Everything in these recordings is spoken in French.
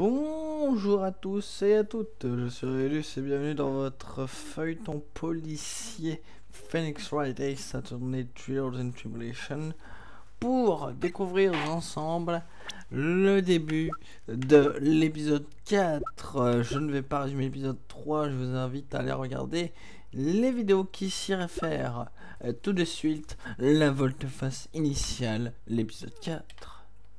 Bonjour à tous et à toutes, je suis Rélus et bienvenue dans votre feuilleton policier Phoenix Wright Ace Attorney Trials and Tribulation pour découvrir ensemble le début de l'épisode 4. Je ne vais pas résumer l'épisode 3, je vous invite à aller regarder les vidéos qui s'y réfèrent. Tout de suite, la volte-face initiale, l'épisode 4.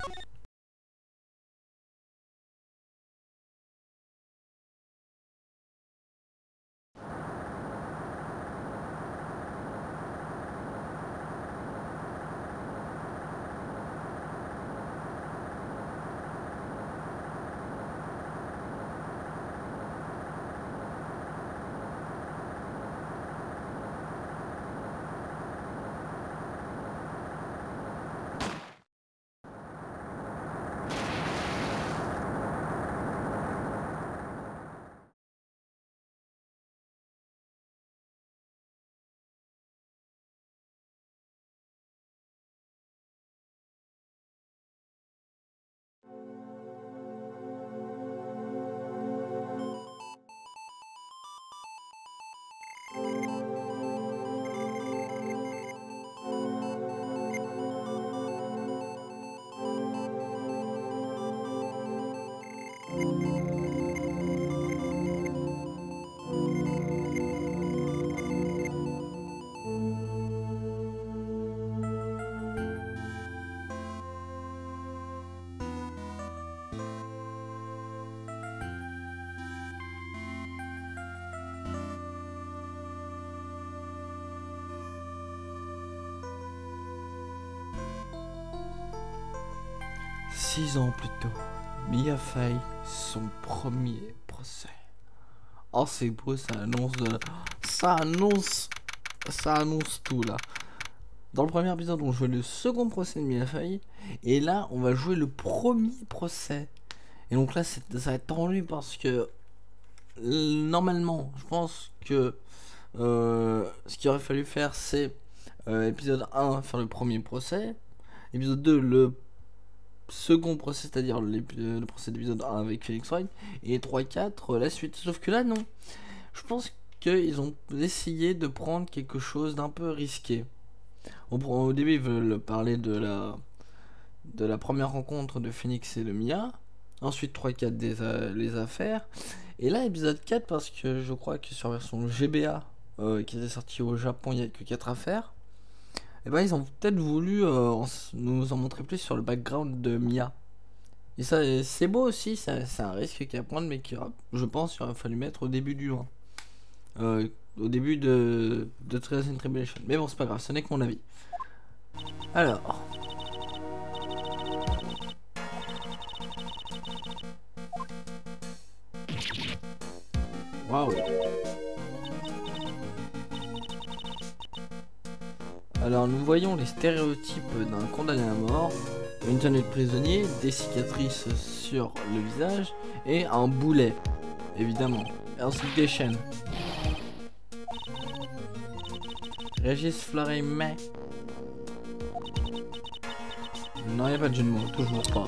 Six ans plus tôt, Mia fait son premier procès. Oh c'est beau, ça annonce tout là. Dans le premier épisode, on jouait le second procès de Mia Fey, et là, on va jouer le premier procès. Et donc là, ça va être tendu parce que normalement, je pense que ce qu'il aurait fallu faire, c'est épisode 1, faire le premier procès, épisode 2, le second procès, c'est-à-dire le procès d'épisode 1 avec Phoenix Wright, et 3 4 la suite. Sauf que là non, je pense qu'ils ont essayé de prendre quelque chose d'un peu risqué. Au début ils veulent parler de la première rencontre de Phoenix et de Mia, ensuite 3 4 les affaires, et là épisode 4 parce que je crois que sur la version GBA qui était sortie au Japon, il n'y a que 4 affaires. Et ben ils ont peut-être voulu nous en montrer plus sur le background de Mia. Et ça c'est beau aussi, c'est un risque qu'il y a à prendre, mais qui je pense qu'il aurait fallu mettre au début du 1. Au début de Trials and Tribulation. Mais bon c'est pas grave, ce n'est que mon avis. Alors. Waouh. Alors nous voyons les stéréotypes d'un condamné à mort, une tenue de prisonnier, des cicatrices sur le visage et un boulet, évidemment, et ensuite des chaînes. Régis Fleury-May. Non, il n'y a pas de jeu de mots, toujours pas.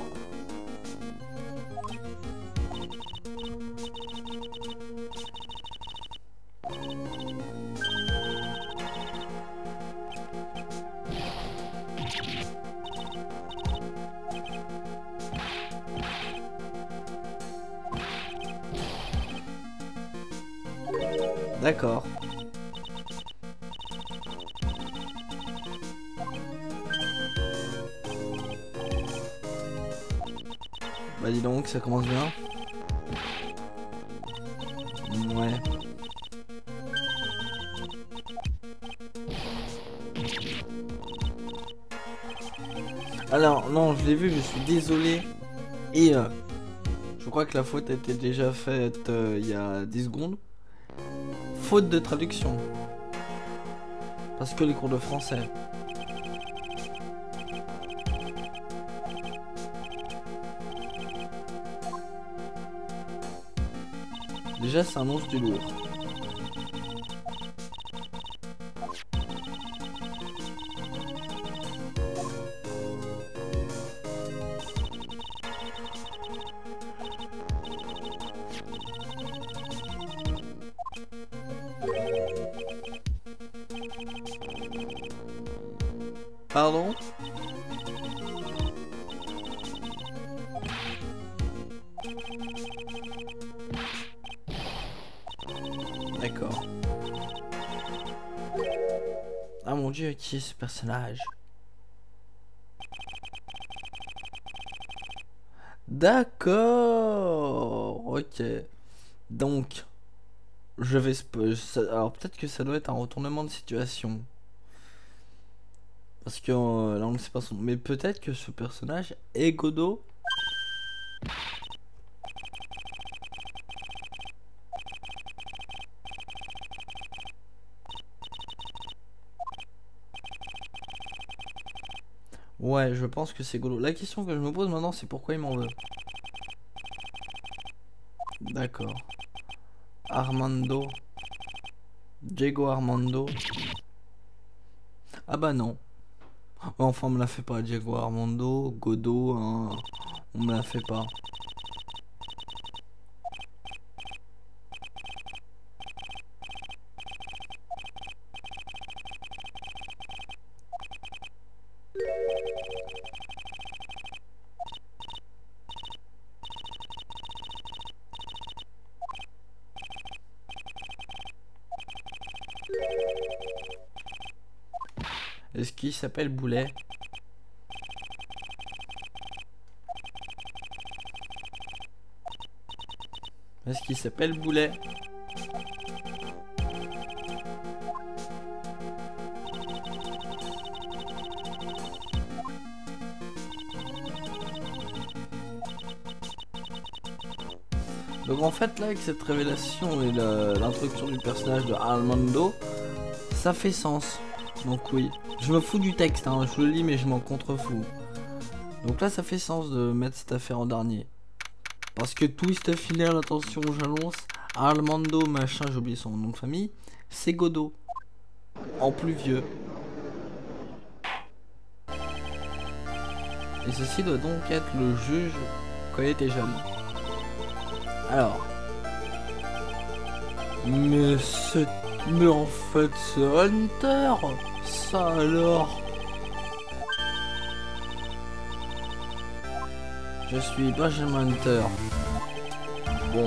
D'accord. Bah dis donc, ça commence bien. Ouais. Alors, non, je l'ai vu, je suis désolé. Et je crois que la faute a été déjà faite il y a 10 secondes. Faute de traduction. Parce que les cours de français. Déjà, ça annonce du lourd. Pardon? D'accord. Ah mon dieu, qui est ce personnage? D'accord. Ok. Donc, je vais... Alors peut-être que ça doit être un retournement de situation. Parce que là on ne sait pas son... Mais peut-être que ce personnage est Godot. Ouais, je pense que c'est Godot. La question que je me pose maintenant, c'est pourquoi il m'en veut. D'accord. Armando. Diego Armando. Ah bah non. Enfin, on me la fait pas. Diego Armando, Godot, hein. On me la fait pas. Est-ce qu'il s'appelle Boulet? Est-ce qu'il s'appelle Boulet? Donc en fait là avec cette révélation et l'introduction du personnage de Armando, ça fait sens. Donc oui, je me fous du texte, hein. Je le lis mais je m'en contrefous. Donc là ça fait sens de mettre cette affaire en dernier. Parce que twist final, attention j'annonce, Armando machin, j'ai oublié son nom de famille, c'est Godot. En plus vieux. Et ceci doit donc être le juge quand il était jeune. Alors. Mais en fait c'est Hunter. Ça alors. Je suis Benjamin Hunter. Bon.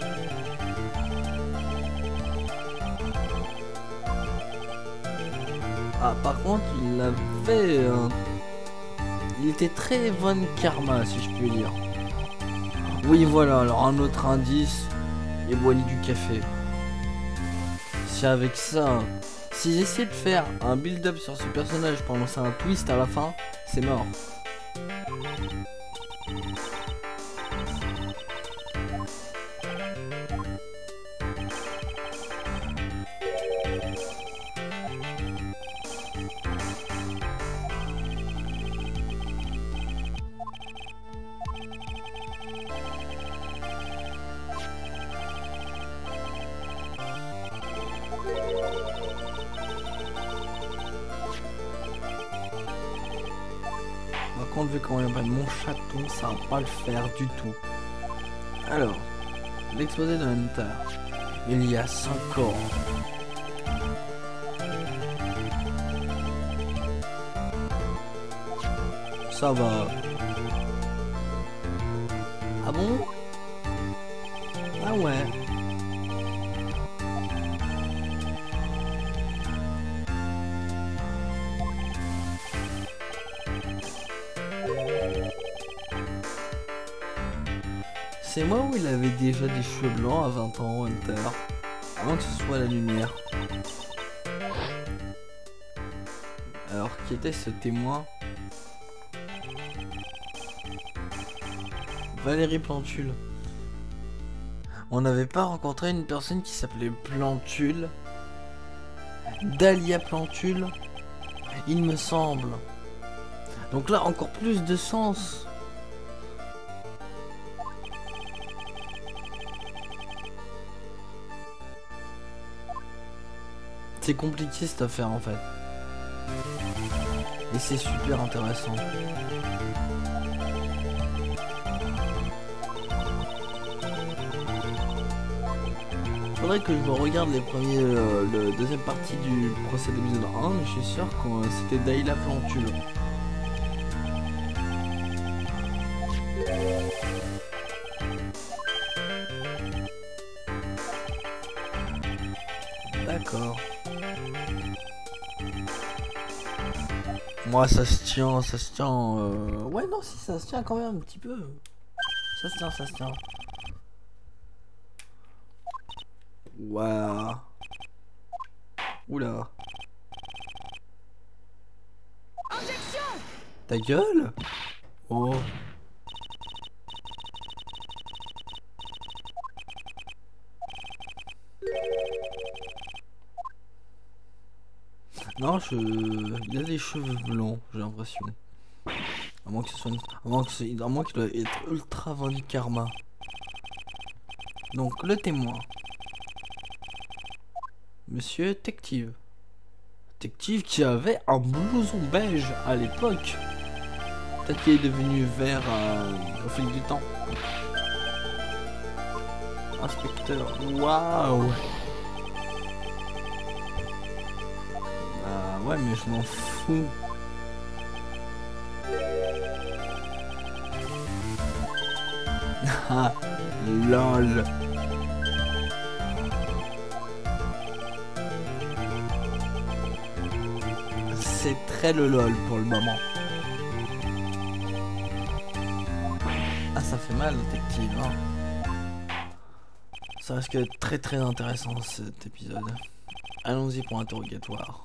Ah par contre il avait un... Il était très Von Karma si je puis dire. Oui voilà, alors un autre indice, et boigny du café. C'est avec ça, si j'essaie de faire un build-up sur ce personnage pour lancer un twist à la fin, c'est mort. Par contre, vu comment il appelle mon chaton, ça va pas le faire du tout. Alors, l'exposé de Hunter. Il y a 5 corps. Ça va. Ah bon? Ah ouais. C'est moi où il avait déjà des cheveux blancs à 20 ans, Hunter. Avant que ce soit la lumière. Alors, qui était ce témoin? Valérie Plantule. On n'avait pas rencontré une personne qui s'appelait Plantule? Dahlia Plantule? Il me semble. Donc là, encore plus de sens. C'est compliqué cette affaire en fait. Et c'est super intéressant. faudrait que je me regarde les premiers, le deuxième partie du procès de l'épisode 1, mais je suis sûr que c'était Dayla Plantule. D'accord. Moi ça se tient, ça se tient. Ouais non si ça se tient quand même un petit peu. Ça se tient, ça se tient. Waouh. Oula. Ta gueule. Oh. Non, il a des cheveux blancs, j'ai l'impression. À moins que ce soit à moins qu'il doit être ultra vendu karma. Donc le témoin. Monsieur Tective. Tective qui avait un blouson beige à l'époque. Peut-être qu'il est devenu vert au fil du temps. Inspecteur. Waouh. Ah ouais mais je m'en fous. Ah lol. C'est très le lol pour le moment. Ah ça fait mal détective hein. Ça risque d'être très très intéressant cet épisode. Allons-y pour l'interrogatoire.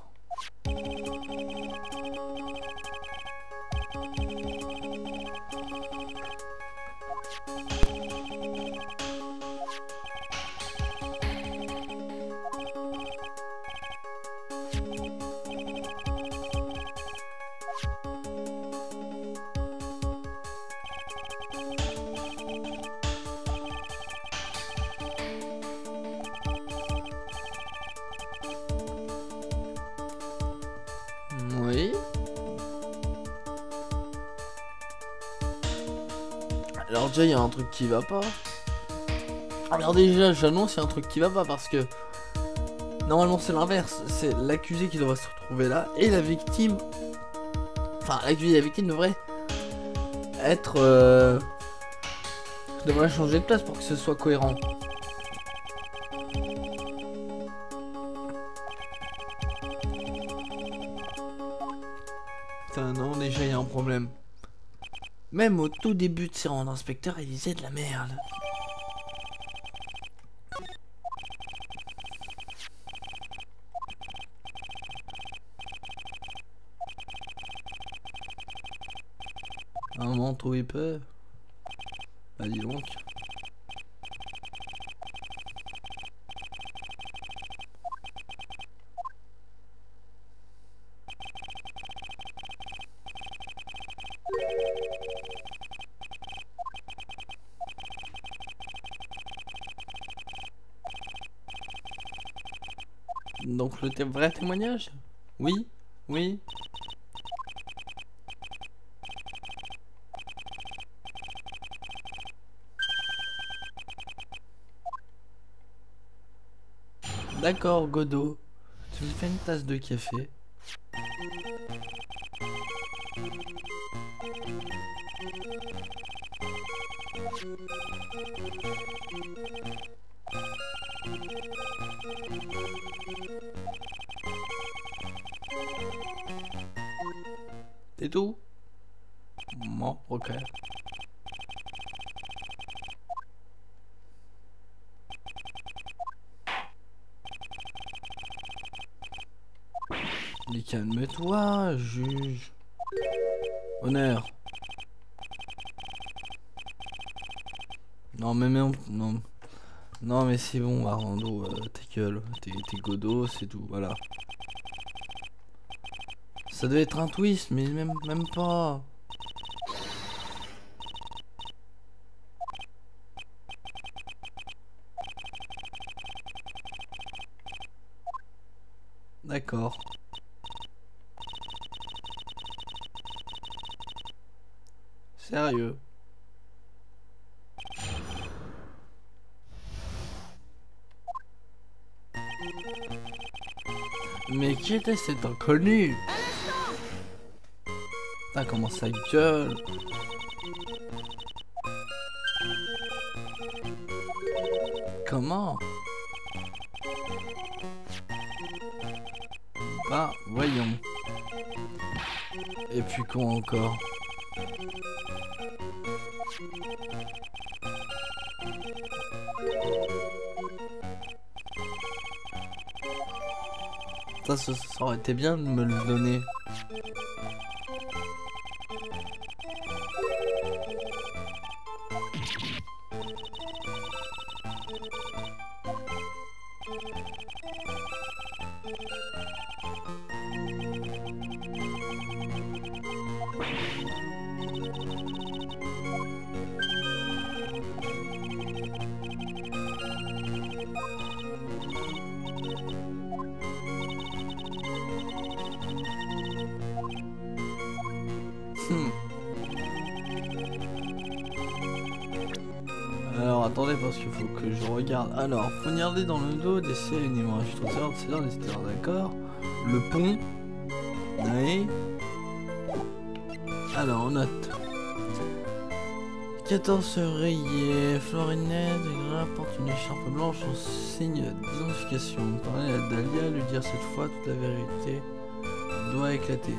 Oui. Alors déjà il y a un truc qui va pas. Alors déjà j'annonce il y a un truc qui va pas parce que normalement c'est l'inverse. C'est l'accusé qui devrait se retrouver là et la victime. Enfin l'accusé et la victime devraient être devraient changer de place pour que ce soit cohérent. Putain non déjà il y a un problème. Même au tout début de ses rangs d'inspecteur, il disait de la merde. Un manteau épais. Bah dis donc. Donc le vrai témoignage? Oui, oui. D'accord, Godot. Tu me fais une tasse de café. C'est tout? Bon, ok. Mais calme-toi, juge. Honneur. Non mais non. Non mais c'est bon Armando, ta gueule, t'es Godot, c'est tout, voilà. Ça devait être un twist, mais même pas. D'accord. Sérieux. Mais qui était cet inconnu? Ah, comment ça gueule? Comment? Bah, voyons. Et puis quoi encore? Ça aurait été bien de me le donner. Alors attendez parce qu'il faut que je regarde. Alors, poignarder dans le dos, d'essayer uniment. Je trouve ça, c'est l'heure, d'accord. Le pont. Oui. Alors, on note. 14 rayés. Florinette apporte une écharpe blanche en signe d'identification. Parler à Dahlia, lui dire cette fois toute la vérité doit éclater.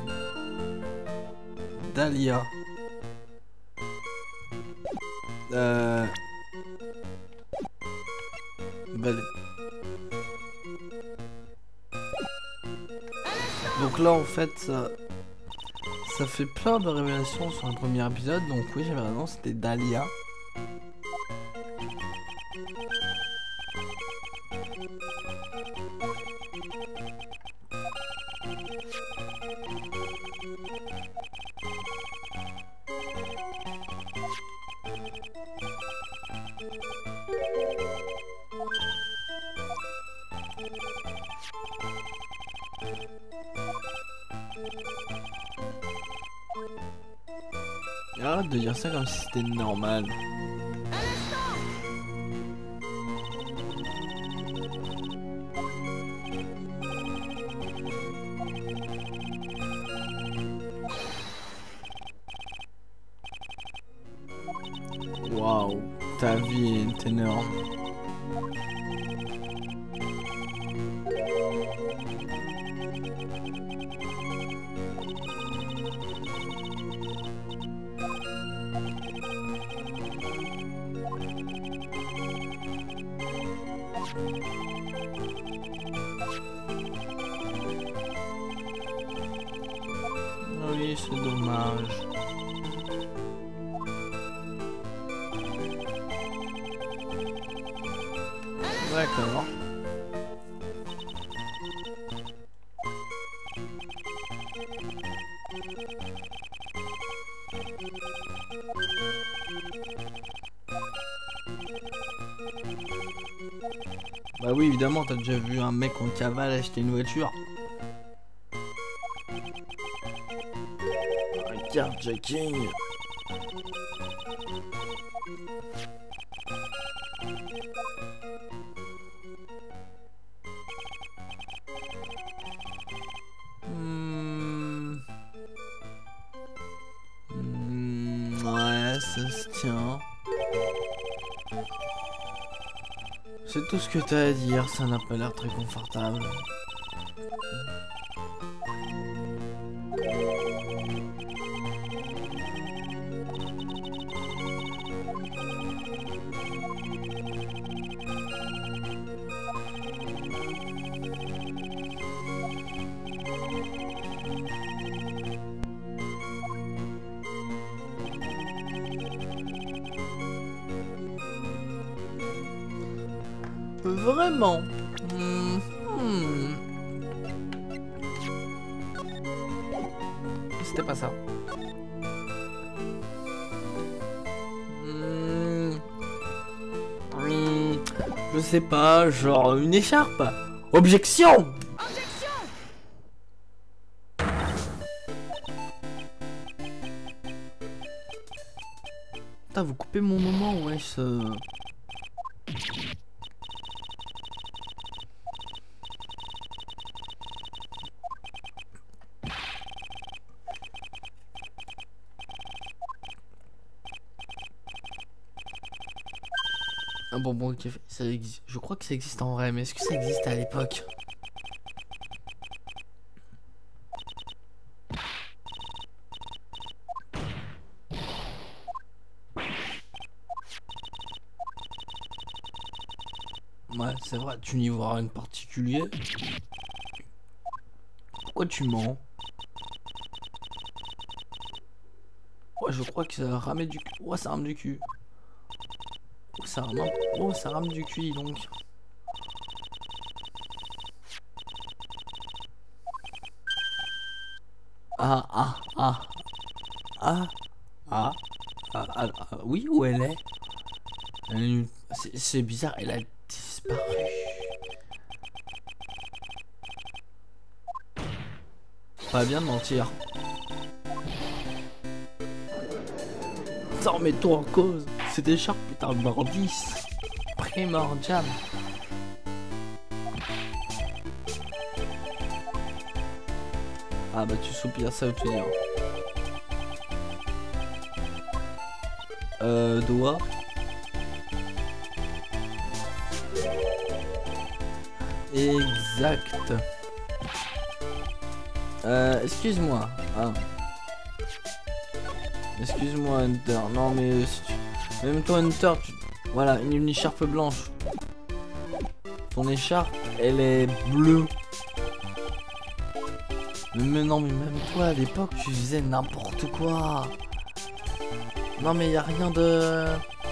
Dahlia. Belle. Donc là en fait ça fait plein de révélations sur le premier épisode. Donc oui j'avais raison, c'était Dahlia. Arrête de dire ça comme si c'était normal. Waouh, ta vie est énorme. Oui, c'est dommage. D'accord. Bah oui, évidemment, t'as déjà vu un mec en cavale acheter une voiture. Un carjacking. Ouais, ça se tient. C'est tout ce que t'as à dire, ça n'a pas l'air très confortable. Vraiment. C'était pas ça. Je sais pas, genre une écharpe. Objection. Putain, vous coupez mon moment, wesh. Un bonbon café, ça existe. Je crois que ça existe en vrai, mais est-ce que ça existait à l'époque? Ouais, c'est vrai, tu n'y vois rien de particulier. Pourquoi tu mens? Ouais, je crois que ça rame du cul. Ouais, ça rame du cul. Oh, ça rame, oh, ça rame du cul, donc. Ah, ah, ah. Ah, ah, oui, où elle est? C'est bizarre, elle a disparu. Pas bien de mentir. Attends, mets-toi en cause. Cette écharpe est un mordis primordial. Ah bah tu soupires, ça veut tout dire. Doigt. Exact. Excuse-moi. Ah. Excuse-moi Hunter. Non mais si tu... même toi Hunter, voilà, une écharpe blanche. Ton écharpe, elle est bleue. Mais non mais même toi à l'époque tu faisais n'importe quoi. Non mais y a rien de...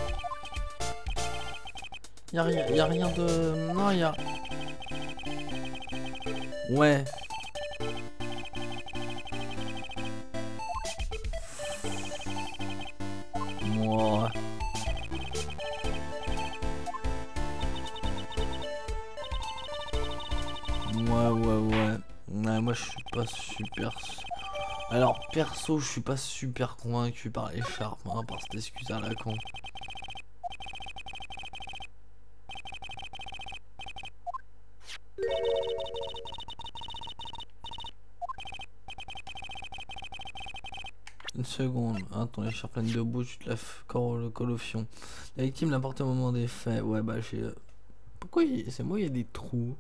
Y a rien de... Non y a... Ouais. Moi. Ouais, moi je suis pas super... Alors perso je suis pas super convaincu par l'écharpe, hein, par cette excuse à la con. Une seconde, hein, ton écharpe pleine de boue, tu te la colofion. La victime l'a porté au moment des faits. Ouais bah j'ai... Pourquoi c'est moi il y a des trous?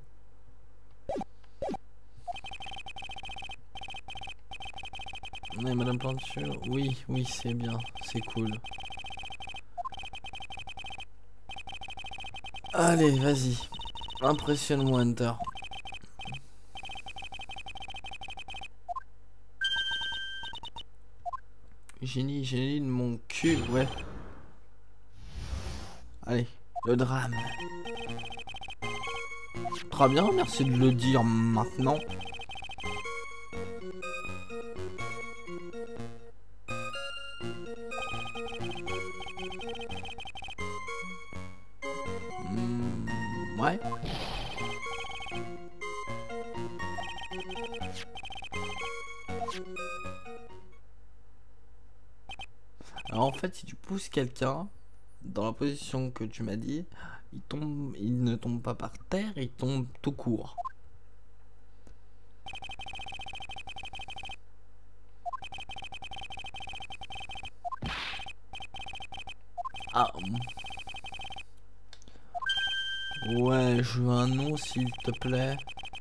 Ouais, Madame Planture, oui, c'est bien, c'est cool. Allez, vas-y. Impressionne-moi, Hunter. Génie de mon cul, ouais. Allez, le drame. Très bien, merci de le dire maintenant. Ouais. Alors en fait, si tu pousses quelqu'un dans la position que tu m'as dit, il ne tombe pas par terre, il tombe tout court. Ah. Ouais, je veux un nom s'il te plaît.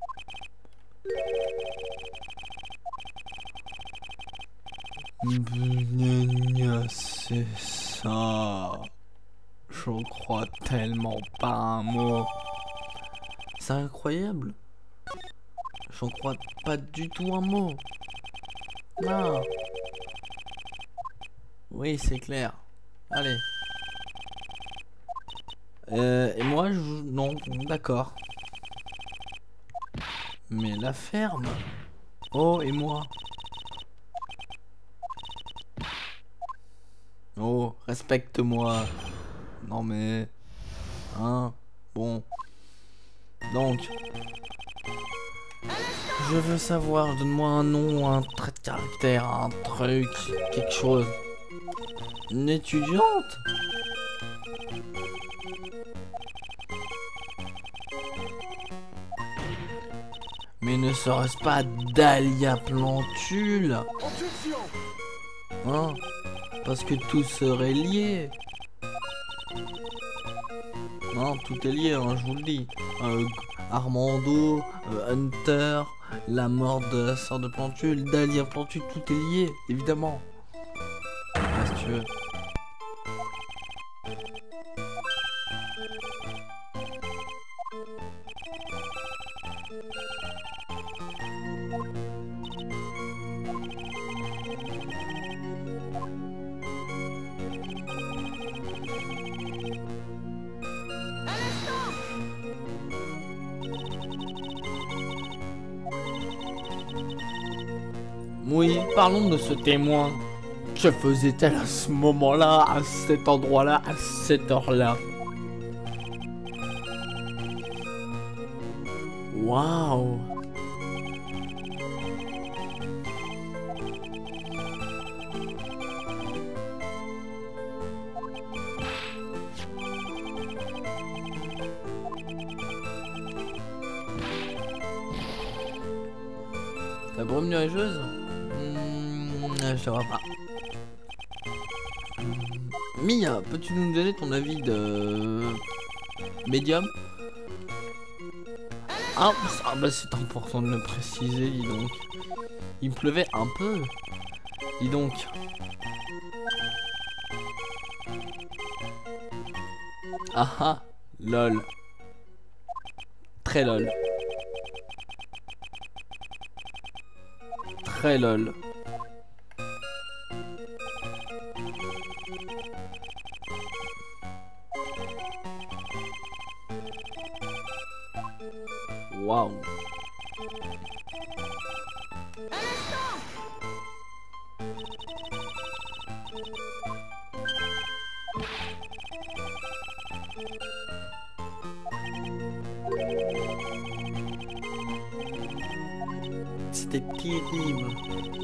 C'est ça. Je crois tellement pas un mot. C'est incroyable. J'en crois pas du tout un mot. Non. Oui, c'est clair. Allez. Et moi, non, d'accord. Mais la ferme. Oh, et moi. Oh, respecte-moi. Non mais... Hein. Bon. Donc... Je veux savoir, donne-moi un nom, un trait de caractère, un truc, quelque chose. Une étudiante? Mais ne serait-ce pas Dahlia Plantule? Hein? Parce que tout serait lié. Non, tout est lié, hein, je vous le dis. Armando, Hunter, la mort de la sœur de Plantu, le dahlia Plantu, tout est lié, évidemment. Ah, si tu veux. Oui, parlons de ce témoin. Que faisait-elle à ce moment-là, à cet endroit-là, à cette heure-là? Waouh! La brume nuageuse? Je la vois pas. Mia, peux-tu nous donner ton avis de médium? Ah bah c'est important de le préciser, dis donc. Il pleuvait un peu. Dis donc. Ah ah, lol. Très lol. Très lol. Waouh. C'était terrible.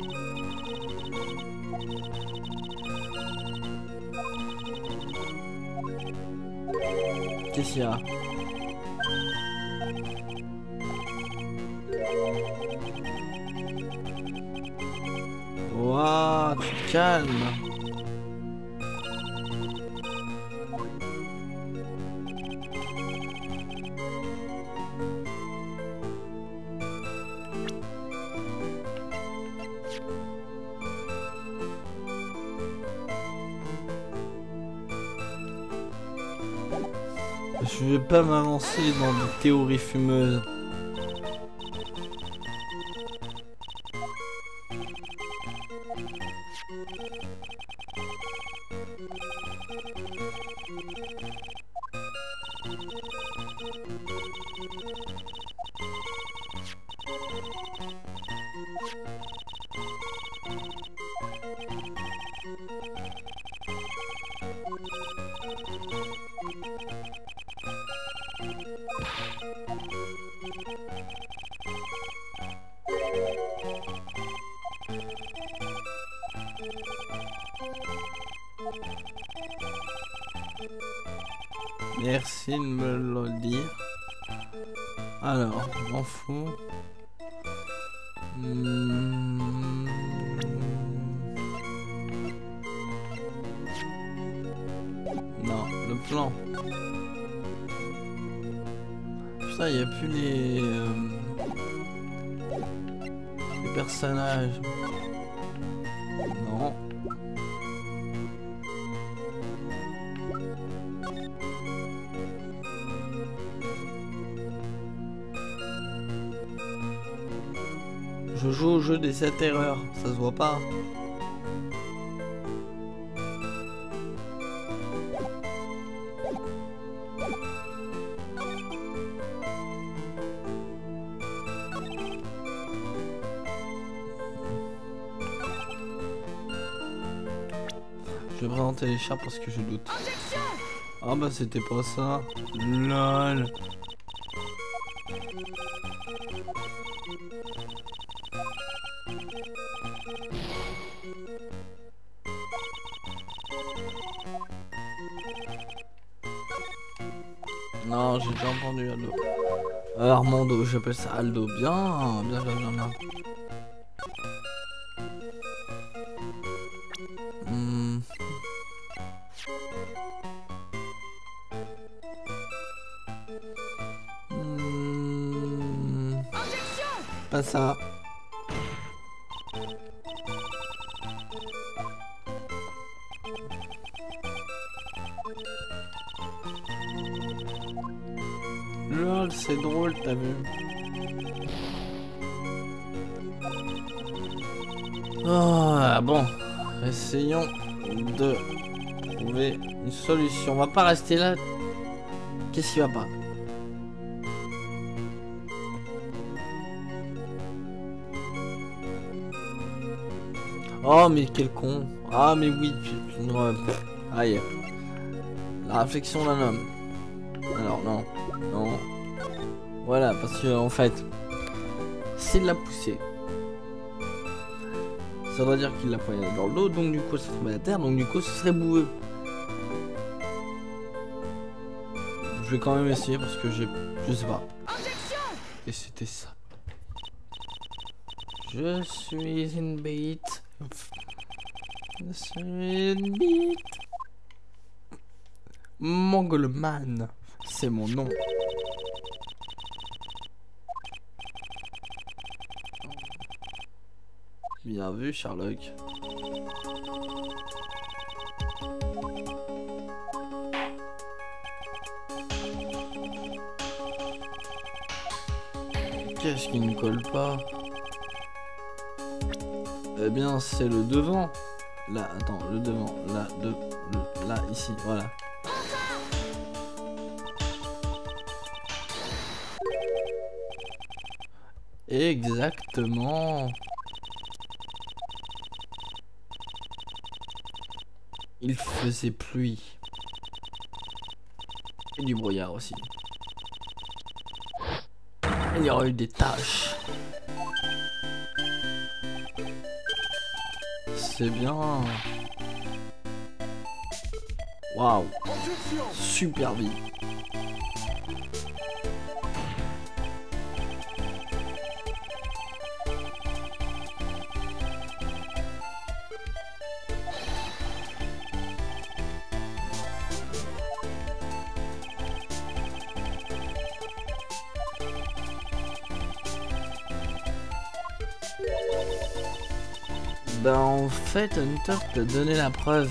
Qu'est-ce qu'il y a? Waouh, tu te calmes. Je vais pas m'avancer dans des théories fumeuses. Merci de me le dire. Alors, je m'en fous. Non, le plan. Putain, il n'y a plus les personnages. Non. Je joue au jeu des 7 erreurs, ça se voit pas. Je vais présenter les chats parce que je doute. Ah bah c'était pas ça. LOL. Non, j'ai déjà entendu Aldo. Armando, j'appelle ça Aldo. Bien, bien, bien, bien, bien. pas ça. Lol, c'est drôle, t'as vu. Ah bon, essayons de trouver une solution. On va pas rester là. Qu'est-ce qui va pas? Oh mais quel con. Ah mais oui. Aïe. La réflexion d'un homme. Alors non. Non. Voilà, parce que en fait, c'est de la poussée. Ça doit dire qu'il l'a poignardé dans le dos, donc du coup ça se met à terre, donc du coup ce serait boueux. Je vais quand même essayer parce que je sais pas. Et c'était ça. Je suis une bête. Je suis une bête. Mongolman, c'est mon nom. Bien vu, Sherlock. Qu'est-ce qui ne colle pas? Eh bien, c'est le devant. Là, attends, le devant. Là, là, ici, voilà. Exactement. Il faisait pluie. Et du brouillard aussi. Il y aura eu des taches. C'est bien. Waouh. Super vie. Bah en fait Hunter t'a donné la preuve.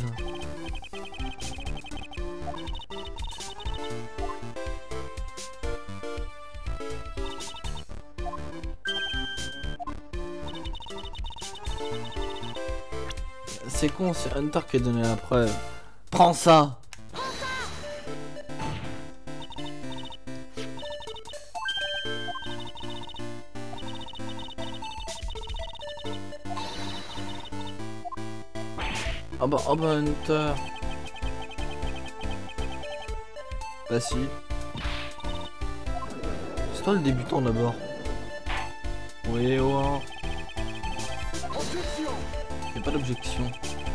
C'est con, c'est Hunter qui a donné la preuve. Prends ça. Oh bah Hunter. Bah si. C'est toi le débutant d'abord. Oui, oh. Y'a pas d'objection.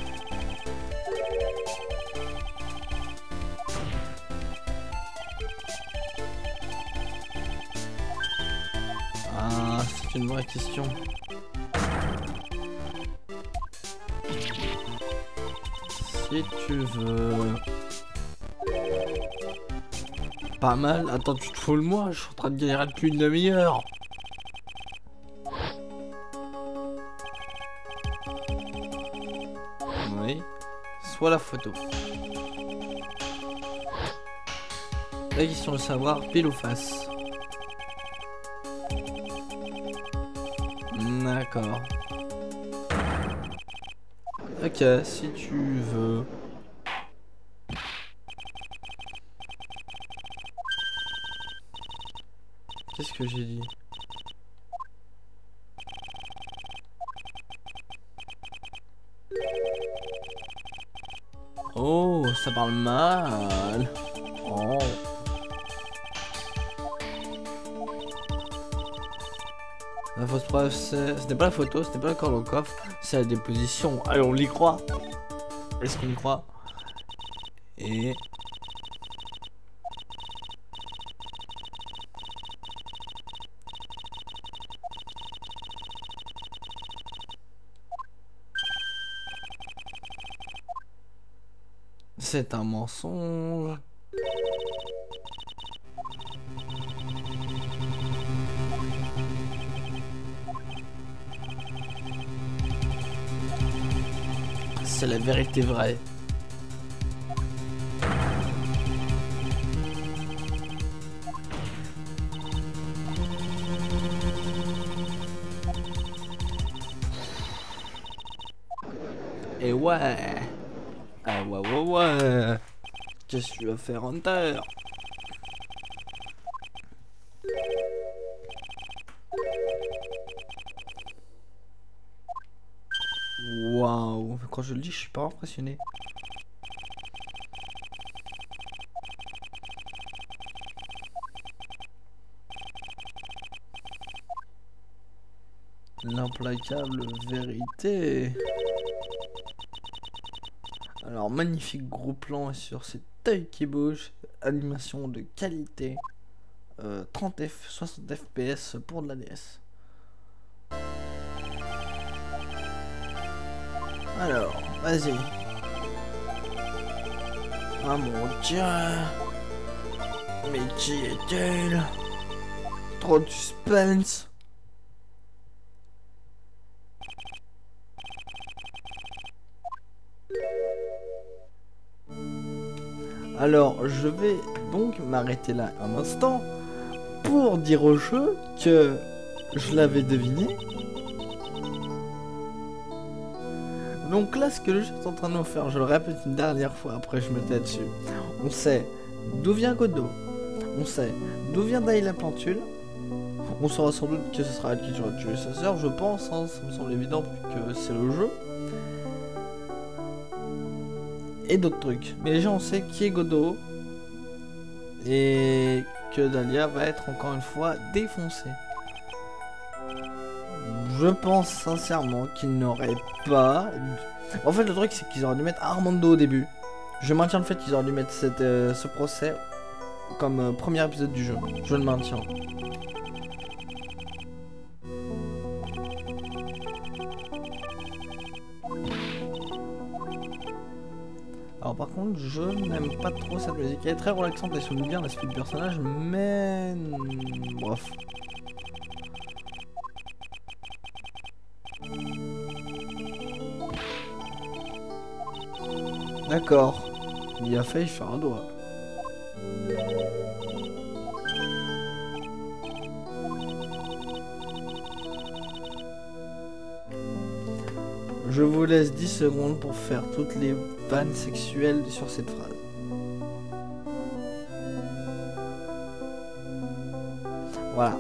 Ah, c'est une vraie question. Si tu veux. Pas mal. Attends, tu te fous le moi, je suis en train de galérer depuis une demi-heure. Oui. Soit la photo. La question de savoir pile ou face. D'accord. Ok, si tu veux. Qu'est-ce que j'ai dit? Oh, ça parle mal. Oh. La fausse preuve, ce n'est pas la photo, ce n'est pas le corps dans le coffre, c'est la déposition. Allez, on y croit. Est-ce qu'on y croit? Et... c'est un mensonge. c'est la vérité vraie. Et ouais. Ah ouais. Qu'est-ce que tu vas faire, Hunter? Waouh. Quand je le dis, je suis pas impressionné. L'implacable vérité. Alors, magnifique gros plan sur cet œil qui bouge. Animation de qualité. 60 FPS pour de la DS. Alors, vas-y. Ah mon dieu. Mais qui est-elle? Trop de suspense. Alors, je vais donc m'arrêter là un instant pour dire au jeu que je l'avais deviné. Donc là, ce que le jeu est en train de nous faire, je le répète une dernière fois, après je me tais dessus. On sait d'où vient Godot, on sait d'où vient Dai la plantule, on saura sans doute que ce sera elle qui aura tué sa sœur, je pense, hein, ça me semble évident que c'est le jeu. Et d'autres trucs. Mais déjà on sait qui est Godot et que Dahlia va être encore une fois défoncée. Je pense sincèrement qu'ils n'auraient pas... En fait le truc c'est qu'ils auraient dû mettre Armando au début. Je maintiens le fait qu'ils auraient dû mettre ce procès comme premier épisode du jeu. Je le maintiens. Alors par contre, je n'aime pas trop cette musique. Elle est très relaxante et souligne bien l'aspect du personnage, mais... Bref. D'accord. Il a failli faire un doigt. Je vous laisse 10 secondes pour faire toutes les vannes sexuelles sur cette phrase. Voilà.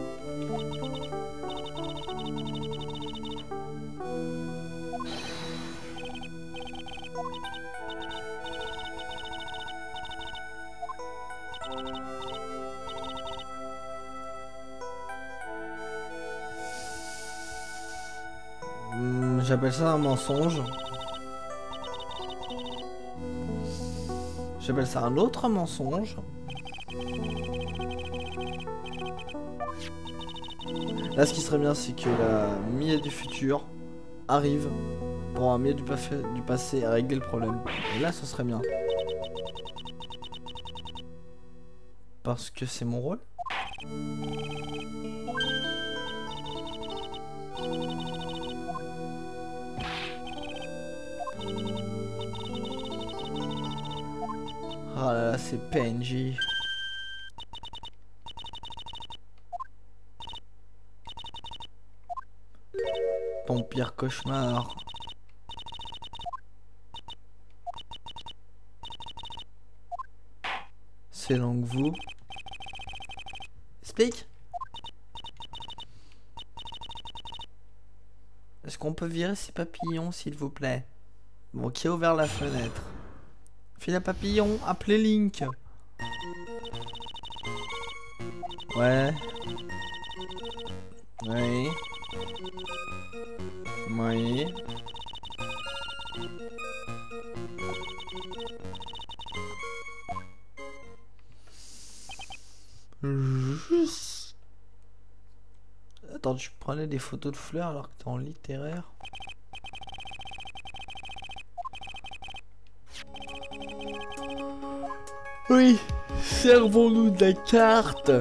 J'appelle ça un mensonge. J'appelle ça un autre mensonge. Là, ce qui serait bien, c'est que la Mia du futur arrive pour un Mia du passé à régler le problème. Et là, ce serait bien. Parce que c'est mon rôle. Ah là là, c'est PNJ. Ton pire cauchemar. C'est donc vous. Explique. Est-ce qu'on peut virer ces papillons, s'il vous plaît? Bon, qui a ouvert la fenêtre? File à papillon, appelez Link. Ouais. Oui. Oui. Juste... Attends, tu prenais des photos de fleurs alors que t'es en littéraire? Oui, servons-nous de la carte.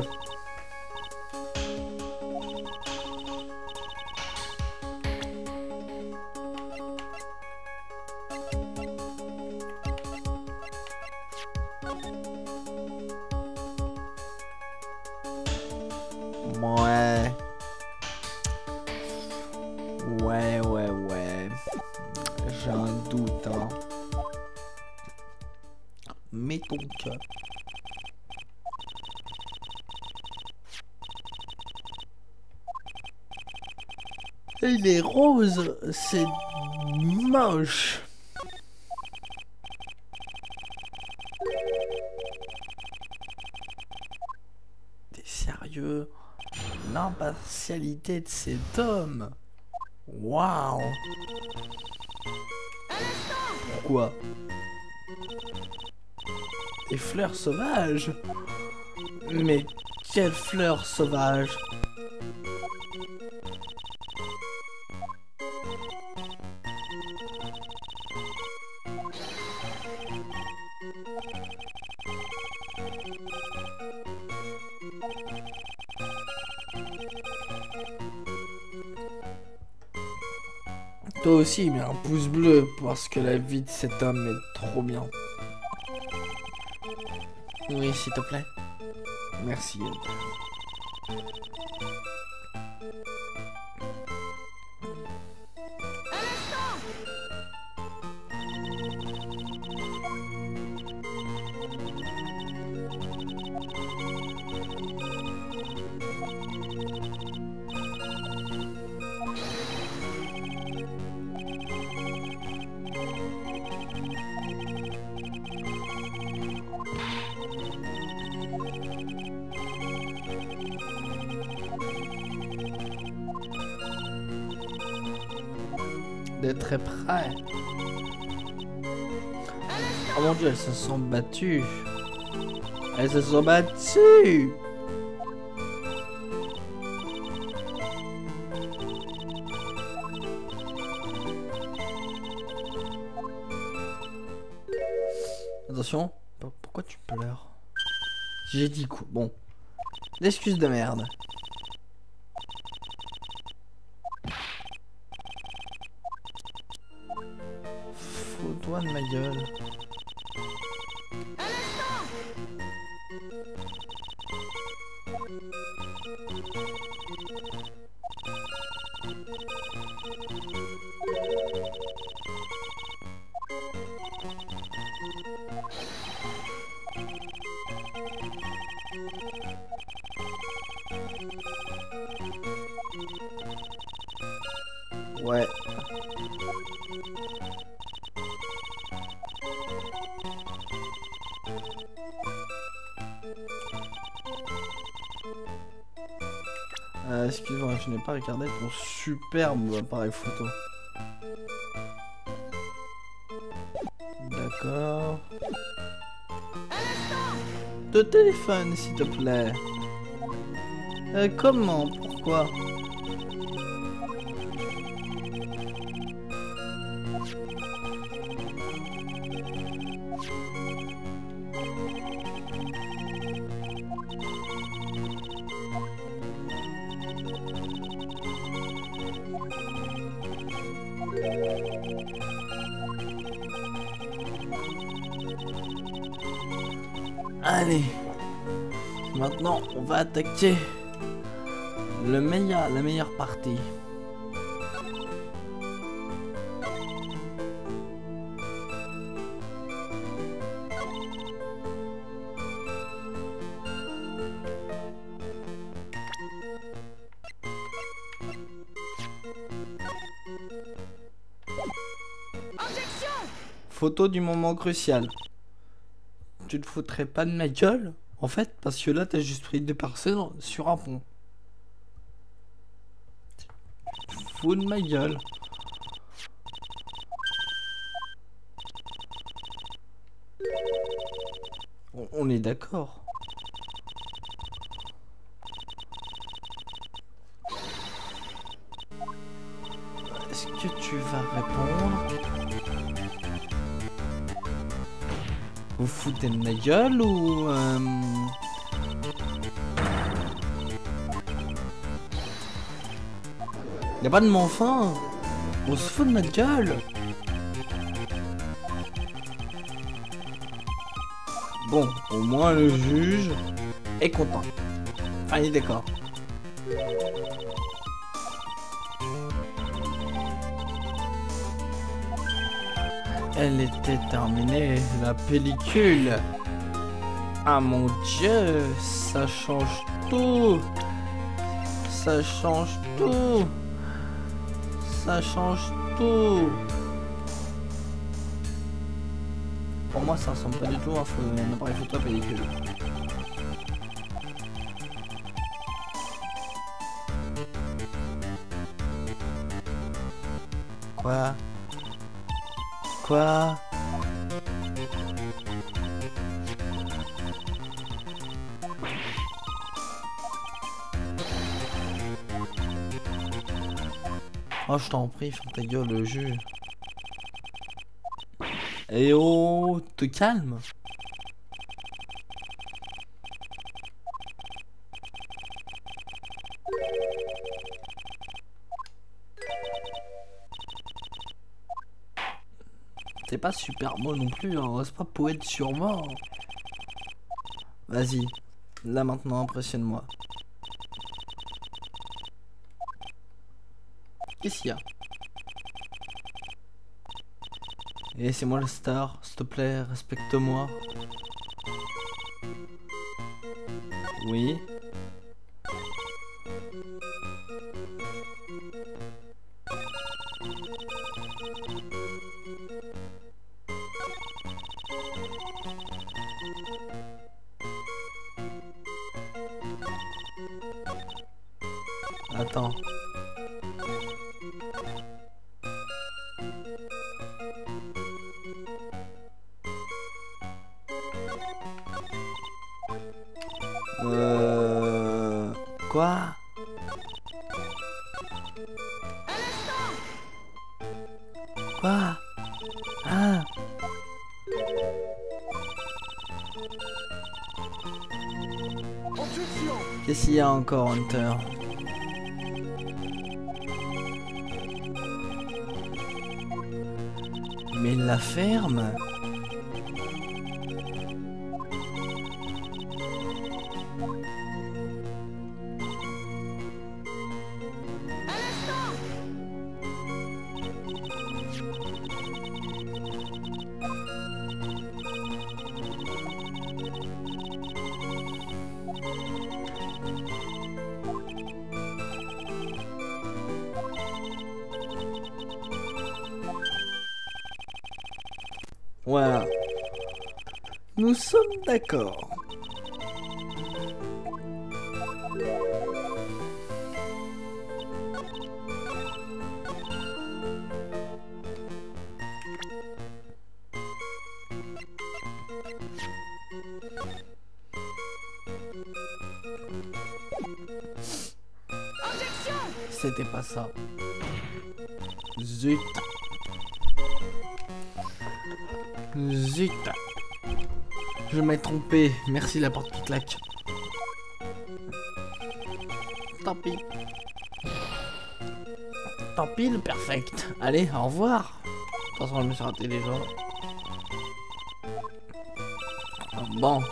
Ouais. Ouais. J'ai un doute, hein. Mettons que... Il est rose, c'est moche. T'es sérieux? L'impartialité de cet homme. Waouh. Pourquoi? Des fleurs sauvages? Mais quelles fleurs sauvages? Toi aussi, mets un pouce bleu parce que la vie de cet homme est trop bien. Oui, s'il te plaît. Merci. D'être très près. Oh mon dieu, elles se sont battues. Elles se sont battues. Attention. Pourquoi tu pleures? J'ai dit quoi? Bon. L'excuse de merde. Fous-toi de ma gueule. Ouais. Excuse-moi, je n'ai pas regardé ton superbe appareil photo. D'accord. De téléphone, s'il te plaît. Comment? Pourquoi? Allez, maintenant on va attaquer la meilleure partie. Photo du moment crucial. Tu te foutrais pas de ma gueule? En fait, parce que là, t'as juste pris 2 personnes sur un pont. Tu te fous de ma gueule. On est d'accord. Est-ce que tu vas répondre? Vous foutez de ma gueule ou Y'a pas de mon fin. On se fout de ma gueule. Bon, au moins le juge est content. Enfin, il est d'accord. Elle était terminée, la pellicule. Ah mon dieu, ça change tout. Ça change tout. Ça change tout. Pour moi, ça ressemble pas du tout à un appareil photo à pellicule. Quoi? Quoi? Oh, je t'en prie, ferme ta gueule, le jus. Eh oh, te calme. T'es pas super beau non plus, hein. Reste pas poète sur moi. Vas-y, là maintenant impressionne-moi. Qu'est-ce qu'il y a? Et c'est moi le star, s'il te plaît, respecte-moi. Oui. Attends. Quoi? Quoi? Ah. Qu'est-ce qu'il y a encore, Hunter? Mais la ferme? Voilà. Nous sommes d'accord. C'était pas ça. Zut. Zut. Je m'ai trompé. Merci la porte qui claque. Tant pis. Tant pis le perfect. Allez, au revoir. De toute façon, je me suis raté déjà. Bon.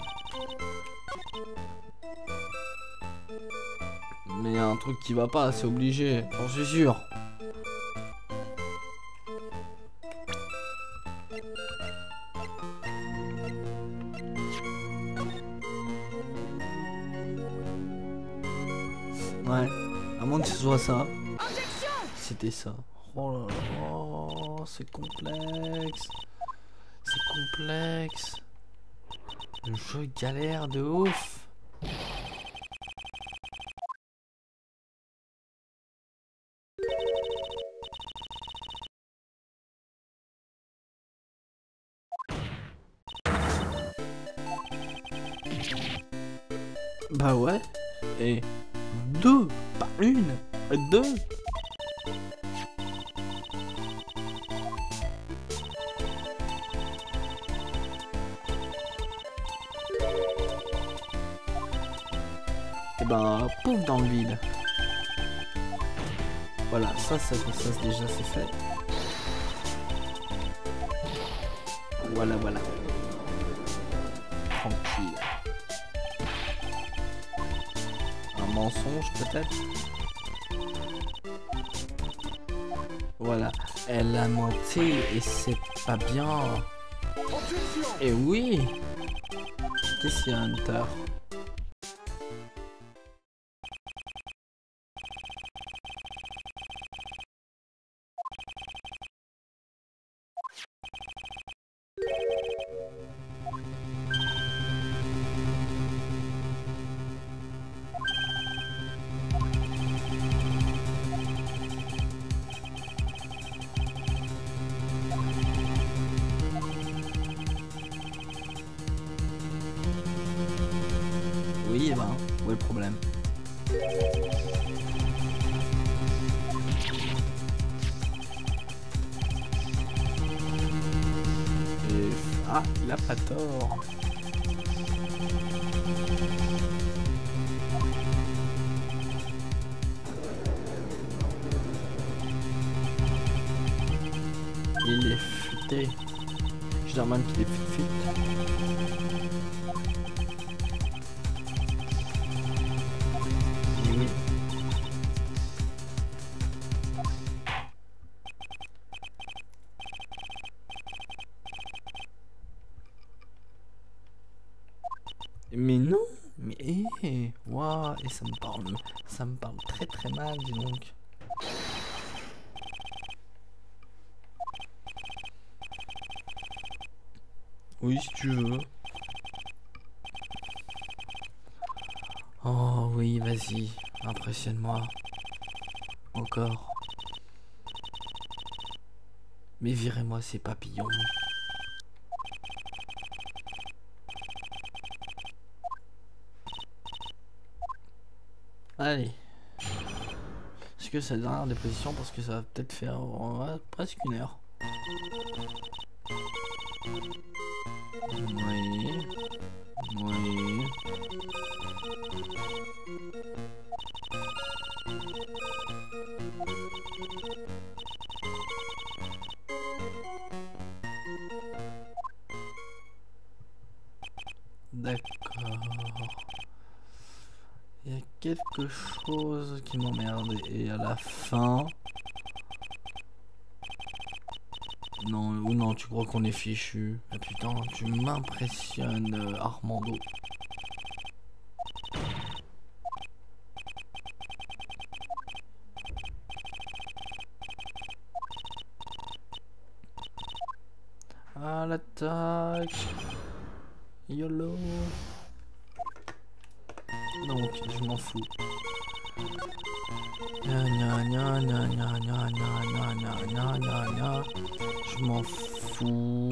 Mais il y a un truc qui va pas, c'est obligé. J'en suis sûr. Ouais, à moins que ce soit ça. C'était ça. Oh là là, c'est complexe. C'est complexe. Le jeu galère de ouf. Bah ouais. Et deux, pas une, deux. Et ben, pouf dans le vide. Voilà, ça déjà c'est fait. Voilà. Tranquille. mensonge peut-être. Voilà, elle a menti et c'est pas bien. Et oui, qu'est-ce qu'il y a, Hunter? Oui, et ben, où est le problème? Et... Ah, il a pas tort. Il est futé. Je dirais même qu'il est fit. Oui. Mais non, mais waouh, et ça me parle très très mal, dis donc. Oui, si tu veux. Oh oui, vas-y, impressionne-moi. Encore. Mais virez-moi ces papillons. Allez. Est-ce que ça dernière des positions parce que ça va peut-être faire presque 1 heure. Oui. Oui. D'accord. Il y a quelque chose qui m'emmerde et à la fin... Non, ou non, tu crois qu'on est fichu? Ah putain, tu m'impressionnes, Armando. À l'attaque. YOLO. Donc, je m'en fous. Gna gna gna gna gna gna gna gna gna gna gna. Je m'en fous.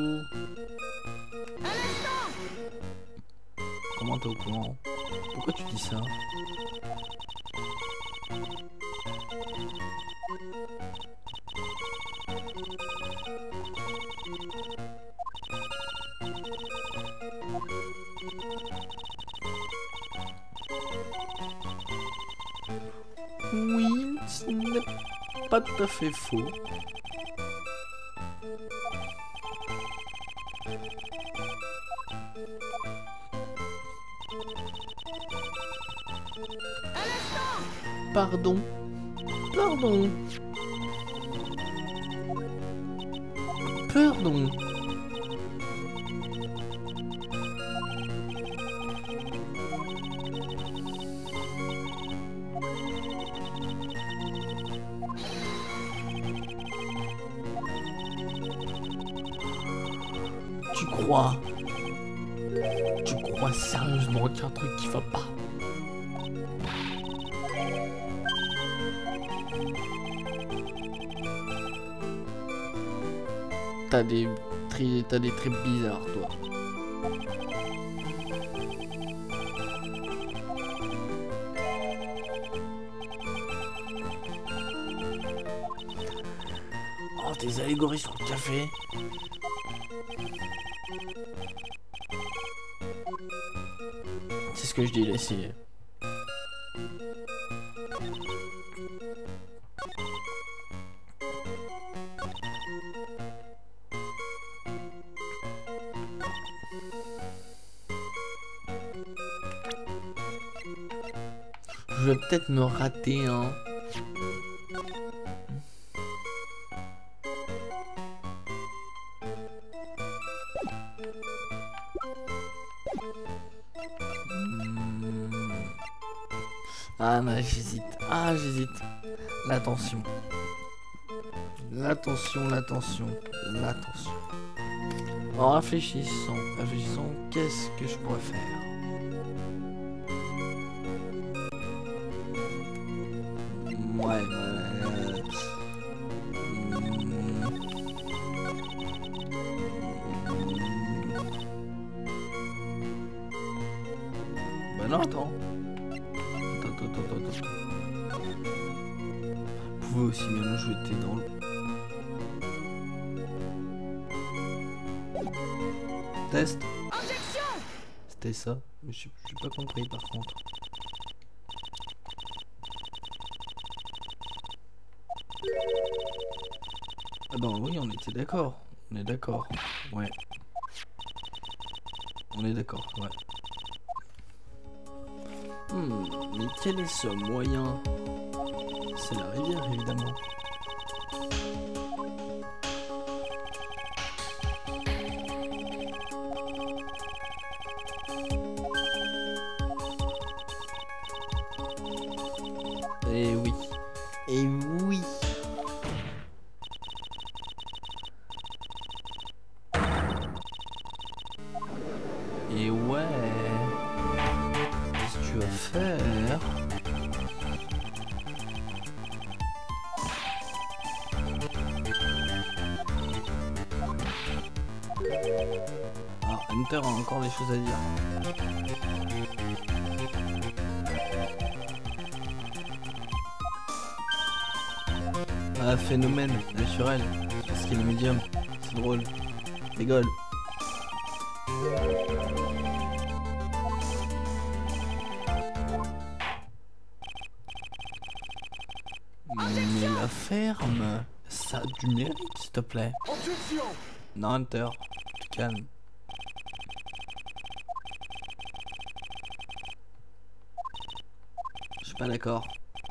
Comment t'es au courant? Pourquoi tu dis ça? Oui, ce n'est pas tout à fait faux. Pardon. Pardon. Pardon. Tu crois sérieusement qu'il y a un truc qui va pas? T'as des trips bizarres, toi. Oh, tes allégories sur le café. C'est ce que je dis, laissez. Je vais peut-être me rater, hein. Ah, mais j'hésite. Ah, j'hésite. L'attention. L'attention, l'attention, l'attention. En réfléchissant, qu'est-ce que je pourrais faire? Ouais. Bah non, attends. Vous pouvez aussi bien jeter dans le... Test. C'était ça, mais j'ai pas compris par contre. Ah bah oui, on était d'accord. On est d'accord. Ouais. On est d'accord, ouais. Mais quel est ce moyen? C'est la rivière, évidemment. Et oui. Et oui. Et ouais. Qu'est-ce que tu vas faire? Ah, Hunter a encore des choses à dire. Ah, phénomène naturel. Parce qu'il est médium. C'est drôle. Rigole. Mais la ferme, ça a du mérite, s'il te plaît. Non, Hunter, tu te calmes. Je suis pas d'accord.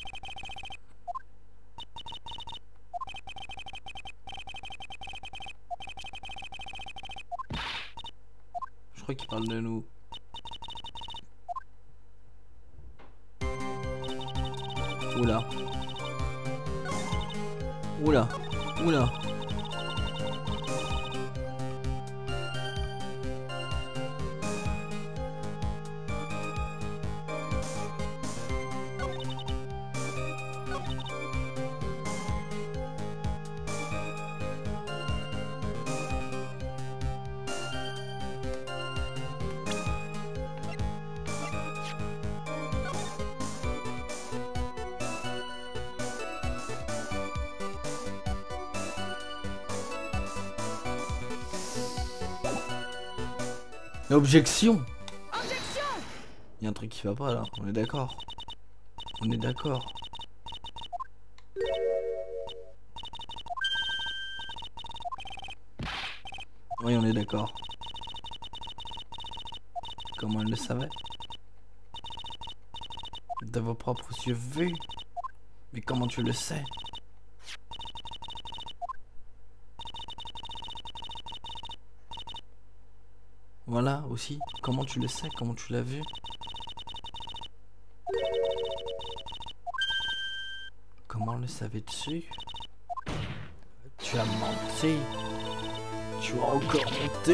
Je crois qu'il parle de nous. Oula. Oula. Oula. Objection. Il y a un truc qui va pas là, on est d'accord. On est d'accord. Oui, on est d'accord. Comment elle le savait? De vos propres yeux vus. Mais comment tu le sais? Voilà, aussi. Comment tu le sais? Comment tu l'as vu? Comment le savais-tu? Tu as menti. Tu as encore menti.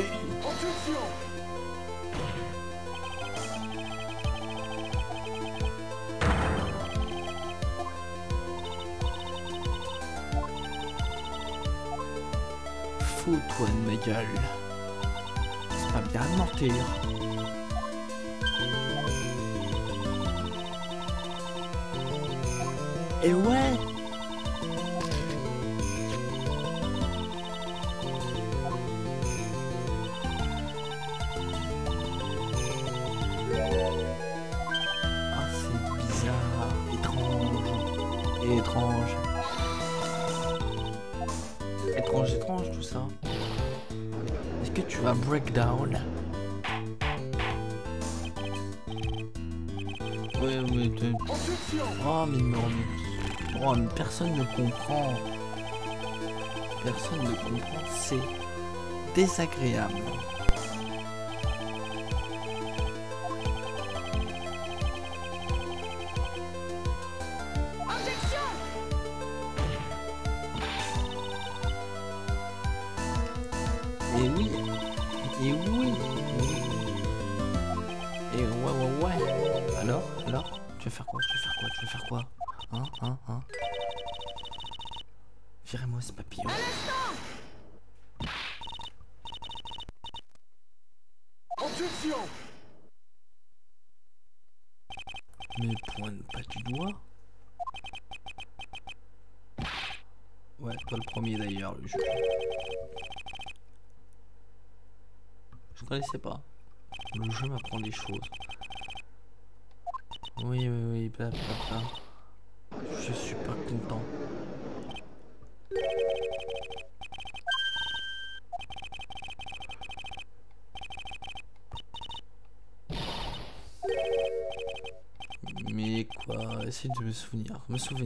Fous-toi de ma gueule. C'est pas bien de mentir. Et ouais. Ah, c'est bizarre, étrange. Étrange tout ça. Est-ce que tu vas break down? Ouais, mais oh, mais non, mais... Oh, mais personne ne comprend. Personne ne comprend, c'est désagréable. Et oui, et oui, et ouais. Alors, tu vas faire quoi? Tu vas faire quoi? Hein? Virez-moi ce papillon. Objection! Mais pointe pas du doigt. Ouais, toi le premier d'ailleurs, le jeu. Je connaissais pas. Le jeu m'apprend des choses. Oui, bla. Je suis pas content. Mais quoi, essaye de me souvenir.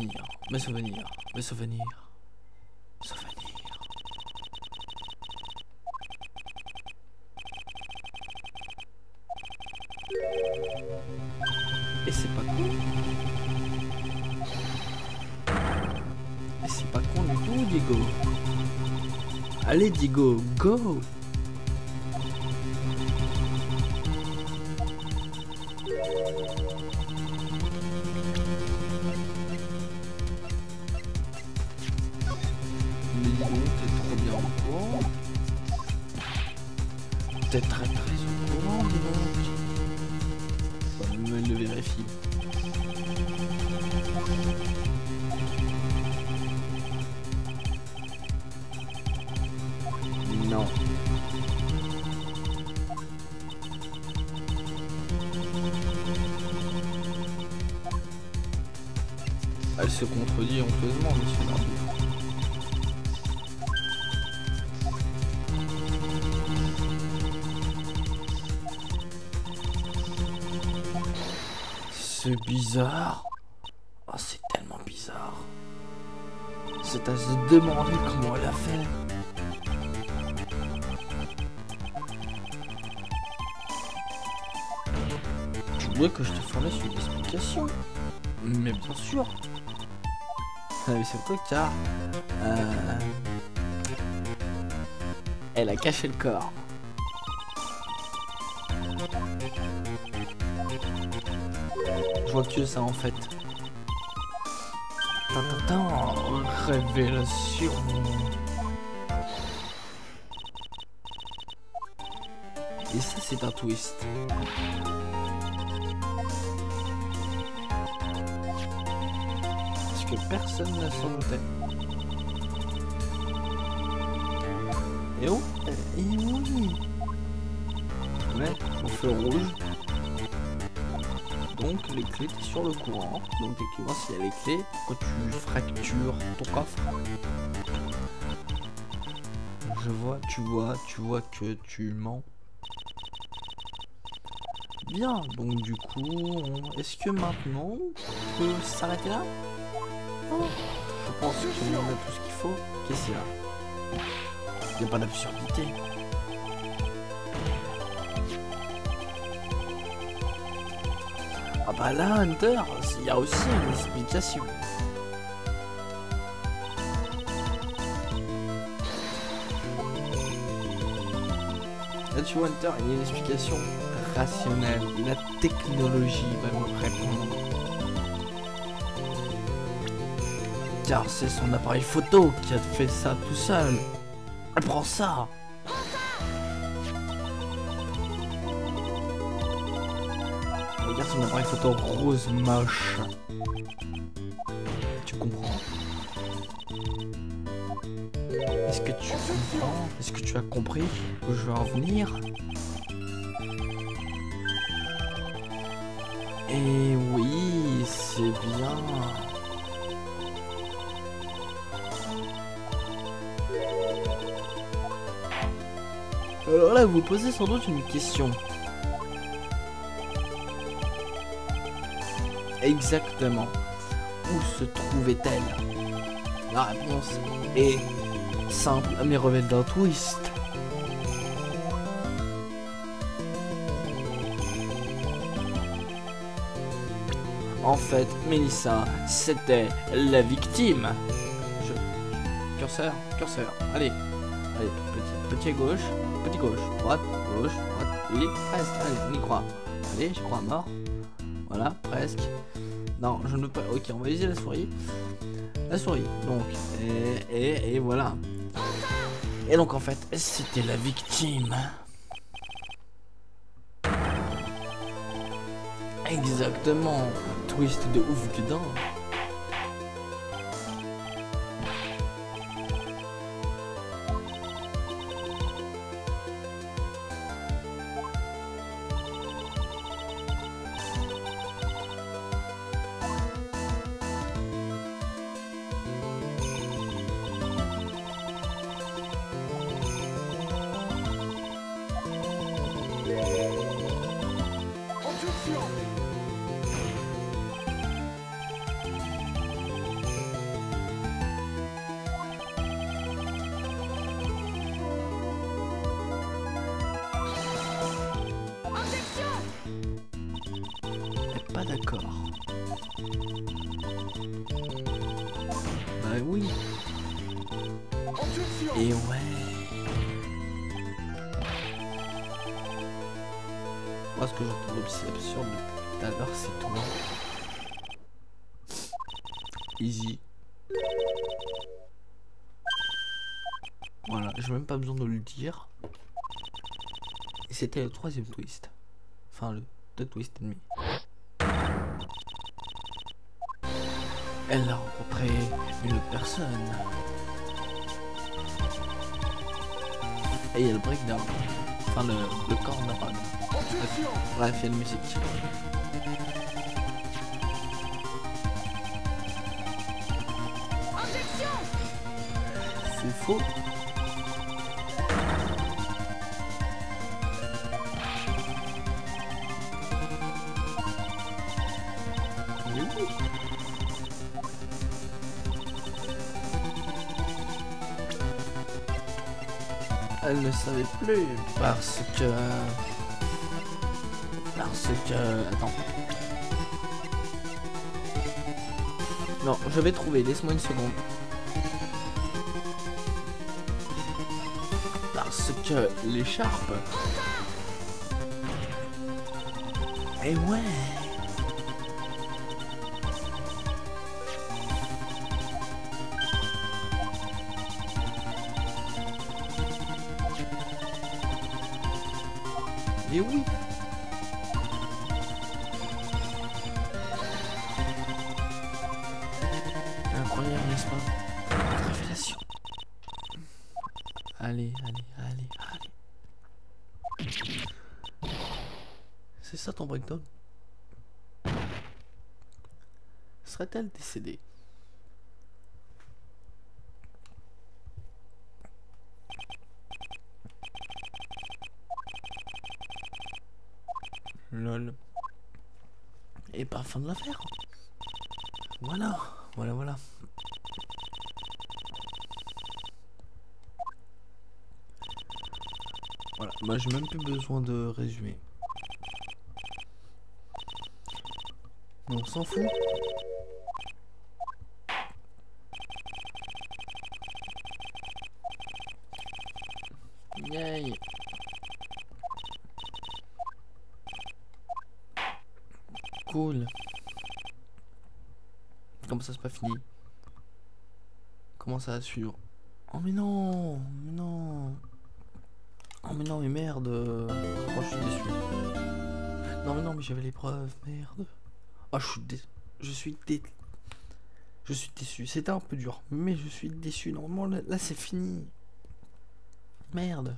Et c'est pas con. Et c'est pas con du tout, Diego. Allez, Diego, go. Mais dis donc, t'es trop bien au courant. T'es très au courant, dis donc. Me le vérifie. Non. Elle se contredit honteusement, monsieur Nardi. C'est bizarre. Oh, c'est tellement bizarre. C'est à se demander comment elle a fait. Tu voudrais que je te fournisse une explication? Mais bien sûr. Mais surtout car elle a caché le corps. Je vois que ça en fait. Révélation. Et ça c'est un twist. Parce que personne ne s'en doutait. Et oh, et oui. Mais au feu rouge. Donc les clés étaient sur le courant. Donc effectivement s'il y a les clés, pourquoi tu fractures ton coffre? Je vois, tu vois que tu mens. Bien, donc du coup, est-ce que maintenant on peut s'arrêter là? Oh, je pense qu'on a tout ce qu'il faut. Qu'est-ce qu'il y a? Il n'y a pas d'absurdité. Ah bah là, Hunter, il y a aussi une explication. Là tu vois Hunter, il y a une explication rationnelle. La technologie va nous répondre. Car c'est son appareil photo qui a fait ça tout seul. Elle prend ça. Regarde son appareil photo rose moche. Tu comprends? Est-ce que tu comprends? Est-ce que tu as compris où je veux en venir? Et oui, c'est bien. Alors là, vous posez sans doute une question. Exactement. Où se trouvait-elle? La réponse est simple, mais révèle d'un twist. En fait, Mélissa, c'était la victime. Curseur, allez, petit à gauche, droite, oui, presque, allez, on y croit. Allez, je crois mort. Voilà, presque. Non, je ne veux pas. Ok, on va utiliser la souris. Donc, et voilà. Et donc, en fait, c'était la victime. Exactement. Twist de ouf que dingue. Pas d'accord. Bah oui. Et ouais. Moi ce que je trouve aussi absurde tout à l'heure c'est toi. Easy. Voilà, j'ai même pas besoin de le dire. Et c'était le troisième twist. Enfin le deux twist et demi. Elle a rencontré une personne. Et il y a le breakdown. Enfin le corps. Bref, il y a la musique. C'est faux. Elle ne savait plus parce que... Attends. Non, je vais trouver, laisse-moi une seconde. Parce que l'écharpe... Et ouais. Et oui. Incroyable, n'est-ce pas? Révélation. Allez. C'est ça ton breakdown? Serait-elle décédée? Lol. Et pas fin de l'affaire. Voilà. Voilà, bah j'ai même plus besoin de résumé. Mais on s'en fout. Yay. Cool. Comment ça c'est pas fini? Comment ça va suivre? Oh mais non. Oh mais non mais merde. Oh je suis déçu. Non mais j'avais les preuves. Merde. Oh je suis déçu. C'était un peu dur. Mais je suis déçu. Normalement là c'est fini. Merde.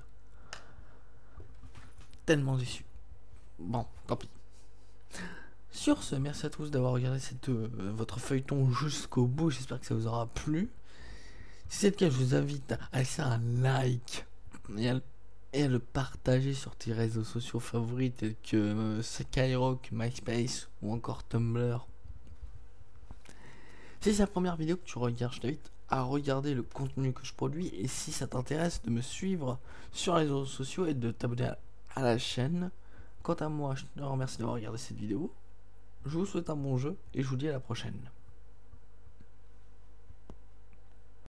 Tellement déçu. Bon, tant pis. Sur ce, merci à tous d'avoir regardé votre feuilleton jusqu'au bout. J'espère que ça vous aura plu. Si c'est le cas, je vous invite à laisser un like et à le partager sur tes réseaux sociaux favoris tels que Skyrock, MySpace ou encore Tumblr. Si c'est la première vidéo que tu regardes, je t'invite à regarder le contenu que je produis, et si ça t'intéresse, de me suivre sur les réseaux sociaux et de t'abonner à la chaîne. Quant à moi, je te remercie d'avoir regardé cette vidéo. Je vous souhaite un bon jeu et je vous dis à la prochaine.